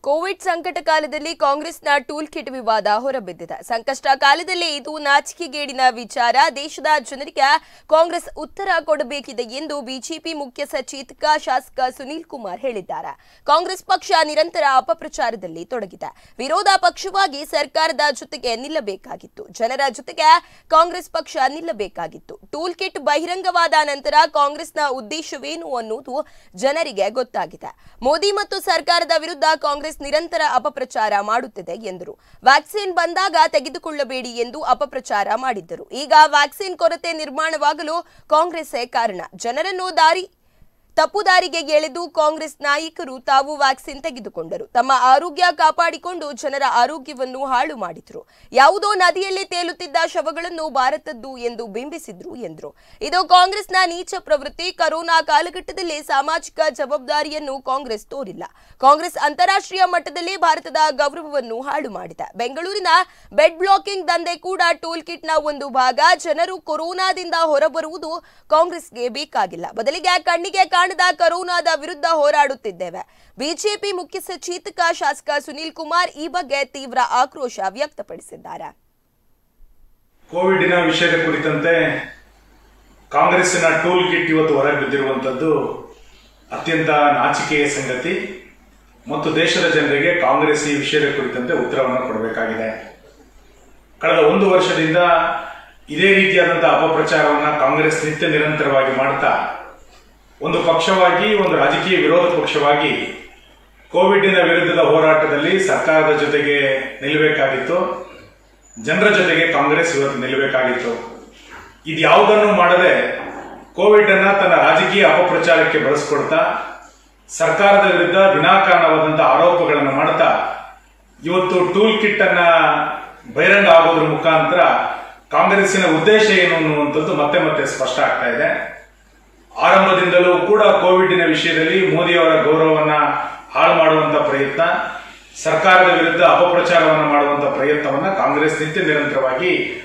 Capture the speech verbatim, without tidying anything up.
Covid ಸಂಕಟ ಕಾಲದಲ್ಲಿ ಕಾಂಗ್ರೆಸ್ನ ಟೂಲ್ ಕಿಟ್ ವಿವಾದ ಹೊರಬಿದ್ದಿದೆ. ಸಂಕಷ್ಟ ಕಾಲದಲ್ಲಿ ಇದು ನಾಚಿಕೆಗೇಡಿನ ವಿಚಾರ. ದೇಶದ ಜನರಿಗೆ ಕಾಂಗ್ರೆಸ್ ಉತ್ತರ ಕೊಡಬೇಕಿದೆ ಎಂದು ಬಿಜೆಪಿ ಮುಖ್ಯ ಸಚೇತಕ ಶಾಸಕ ಸುನೀಲ್ ಕುಮಾರ್ ಹೇಳಿದ್ದಾರೆ. ಕಾಂಗ್ರೆಸ್ ಪಕ್ಷ ನಿರಂತರ ಅಪಪ್ರಚಾರದಲ್ಲಿ ತೊಡಗಿದೆ. ವಿರೋಧ ಪಕ್ಷವಾಗಿ ಸರ್ಕಾರದ ಜೊತೆಗೆ ನಿಲ್ಲಬೇಕಾಗಿತ್ತು. ಜನರ ಜೊತೆಗೆ ಕಾಂಗ್ರೆಸ್ ಪಕ್ಷ ನಿಲ್ಲಬೇಕಾಗಿತ್ತು. ಟೂಲ್ ಕಿಟ್ ಬಹಿರಂಗವಾದ ನಂತರ ಕಾಂಗ್ರೆಸ್ನ ಉದ್ದೇಶವೇನು ಅನ್ನೋದು ಜನರಿಗೆ ಗೊತ್ತಾಗಿದೆ. ಮೋದಿ ಮತ್ತು ಸರ್ಕಾರದ ವಿರುದ್ಧ ಕಾಂಗ್ರೆಸ್ ನಿರಂತರ ಅಪಪ್ರಚಾರ ಮಾಡುತ್ತಿದೆ ಎಂದರು. ವ್ಯಾಕ್ಸಿನ್ ಬಂದಾಗ ತೆಗೆದುಕೊಳ್ಳಬೇಡಿ ಎಂದು ಅಪಪ್ರಚಾರ ಮಾಡಿದ್ದರು. ಈಗ ವ್ಯಾಕ್ಸಿನ್ ಕೊರತೆ ನಿರ್ಮಾಣವಾಗಲು ಕಾಂಗ್ರೆಸ್ಸೇ ಕಾರಣ. ಜನರನ್ನು ದಾರಿ ತಪ್ಪು ದಾರಿಗೆ ಎಳೆದು ಕಾಂಗ್ರೆಸ್ ನಾಯಕರು ತಾವು ವ್ಯಾಕ್ಸಿನ್ ತೆಗೆದುಕೊಂಡರು. ತಮ್ಮ ಆರೋಗ್ಯ ಕಾಪಾಡಿಕೊಂಡು ಜನರ ಆರೋಗ್ಯವನ್ನು ಹಾಳು ಮಾಡಿದ್ರು. ಯಾವುದೋ ನದಿಯಲ್ಲಿ ತೇಲುತ್ತಿದ್ದ ಶವಗಳನ್ನು ಭಾರತದ್ದು ಎಂದು ಬಿಂಬಿಸಿದ್ರು ಎಂದರು. ಇದು ಕಾಂಗ್ರೆಸ್ನ ನೀಚ ಪ್ರವೃತ್ತಿ. ಕೊರೋನಾ ಕಾಲಘಟ್ಟದಲ್ಲಿ ಸಾಮಾಜಿಕ ಜವಾಬ್ದಾರಿಯನ್ನು ಕಾಂಗ್ರೆಸ್ ತೋರಿಲ್ಲ. ಕಾಂಗ್ರೆಸ್ ಅಂತಾರಾಷ್ಟ್ರೀಯ ಮಟ್ಟದಲ್ಲಿ ಭಾರತದ ಗೌರವವನ್ನು ಹಾಳು ಮಾಡಿದೆ. ಬೆಂಗಳೂರಿನ ಬೆಡ್ ಬ್ಲಾಕಿಂಗ್ ದಂಧೆ ಕೂಡ ಟೂಲ್ ಕಿಟ್ನ ಒಂದು ಭಾಗ. ಜನರು ಕೊರೋನಾದಿಂದ ಹೊರಬರುವುದು ಕಾಂಗ್ರೆಸ್ಗೆ ಬೇಕಾಗಿಲ್ಲ. ಬದಲಿಗೆ ಕಣ್ಣಿಗೆ ಕಾಣದ ಕೊರೋನಾದ ವಿರುದ್ಧ ಹೋರಾಡುತ್ತಿದ್ದೇವೆ. ಬಿಜೆಪಿ ಮುಖ್ಯ ಸಚೇತಕ ಶಾಸಕ ಸುನೀಲ್ ಕುಮಾರ್ ಈ ಬಗ್ಗೆ ತೀವ್ರ ಆಕ್ರೋಶ ವ್ಯಕ್ತಪಡಿಸಿದ್ದಾರೆ. ಕೋವಿಡ್ನ ವಿಷಯದ ಕುರಿತಂತೆ ಕಾಂಗ್ರೆಸ್ಸಿನ ಟೂಲ್ ಕಿಟ್ ಇವತ್ತು ಹೊರಗೆ ಬಿದ್ದಿರುವಂತದ್ದು ಅತ್ಯಂತ ನಾಚಿಕೆಯ ಸಂಗತಿ ಮತ್ತು ದೇಶದ ಜನರಿಗೆ ಕಾಂಗ್ರೆಸ್ ಈ ವಿಷಯದ ಕುರಿತಂತೆ ಉತ್ತರವನ್ನು ಕೊಡಬೇಕಾಗಿದೆ. ಕಳೆದ ಒಂದು ವರ್ಷದಿಂದ ಇದೇ ರೀತಿಯಾದಂತಹ ಅಪಪ್ರಚಾರವನ್ನು ಕಾಂಗ್ರೆಸ್ ನಿತ್ಯ ನಿರಂತರವಾಗಿ ಮಾಡ್ತಾ ಒಂದು ಪಕ್ಷವಾಗಿ, ಒಂದು ರಾಜಕೀಯ ವಿರೋಧ ಪಕ್ಷವಾಗಿ ಕೋವಿಡ್ನ ವಿರುದ್ಧದ ಹೋರಾಟದಲ್ಲಿ ಸರ್ಕಾರದ ಜೊತೆಗೆ ನಿಲ್ಲಬೇಕಾಗಿತ್ತು. ಜನರ ಜೊತೆಗೆ ಕಾಂಗ್ರೆಸ್ ಇವತ್ತು ನಿಲ್ಲಬೇಕಾಗಿತ್ತು. ಇದು ಯಾವುದನ್ನು ಮಾಡದೆ ಕೋವಿಡ್ ಅನ್ನ ತನ್ನ ರಾಜಕೀಯ ಅಪಪ್ರಚಾರಕ್ಕೆ ಬಳಸಿಕೊಡ್ತಾ ಸರ್ಕಾರದ ವಿರುದ್ಧ ವಿನಾಕಾರಣವಾದಂತಹ ಆರೋಪಗಳನ್ನು ಮಾಡ್ತಾ ಇವತ್ತು ಟೂಲ್ ಕಿಟ್ ಅನ್ನ ಬಹಿರಂಗ ಆಗೋದ್ರ ಮುಖಾಂತರ ಕಾಂಗ್ರೆಸ್ಸಿನ ಉದ್ದೇಶ ಏನು ಅನ್ನುವಂಥದ್ದು ಮತ್ತೆ ಮತ್ತೆ ಸ್ಪಷ್ಟ ಆಗ್ತಾ ಇದೆ. ಆರಂಭದಿಂದಲೂ ಕೂಡ ಕೋವಿಡ್ನ ವಿಷಯದಲ್ಲಿ ಮೋದಿಯವರ ಗೌರವವನ್ನ ಹಾಳು ಮಾಡುವಂತ ಪ್ರಯತ್ನ, ಸರ್ಕಾರದ ವಿರುದ್ಧ ಅಪಪ್ರಚಾರವನ್ನು ಮಾಡುವಂತ ಪ್ರಯತ್ನವನ್ನ ಕಾಂಗ್ರೆಸ್ ನಿತ್ಯ ನಿರಂತರವಾಗಿ